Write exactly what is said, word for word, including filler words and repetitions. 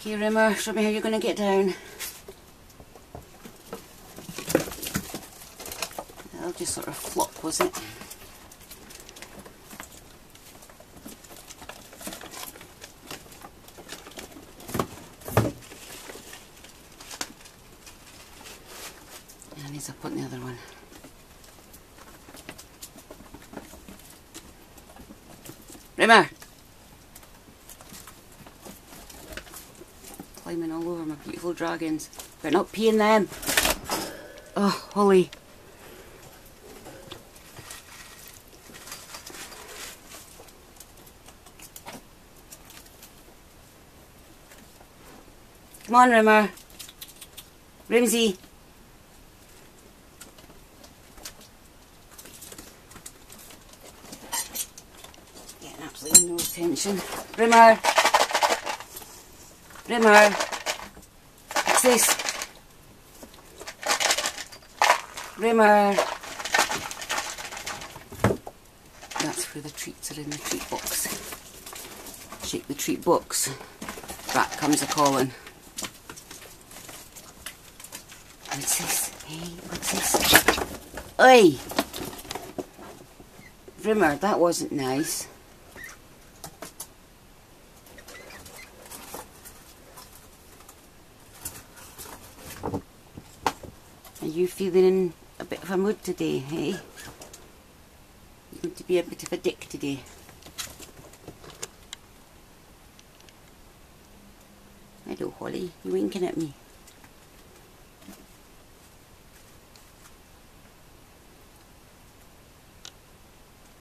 Okay, Rimmer, show me how you're going to get down. That'll just sort of flop, was it? And he's up on the other one. Rimmer! Climbing all over my beautiful dragons. Better not pee in them. Oh, Holly. Come on, Rimmer. Rimsy. Getting absolutely no attention. Rimmer. Rimmer. What's this? Rimmer. That's where the treats are, in the treat box. Shake the treat box. Back comes a calling. What's this? Hey, what's this? Oi! Rimmer, that wasn't nice. Are you feeling in a bit of a mood today, hey? You're going to be a bit of a dick today. Hello, Holly. You winking at me?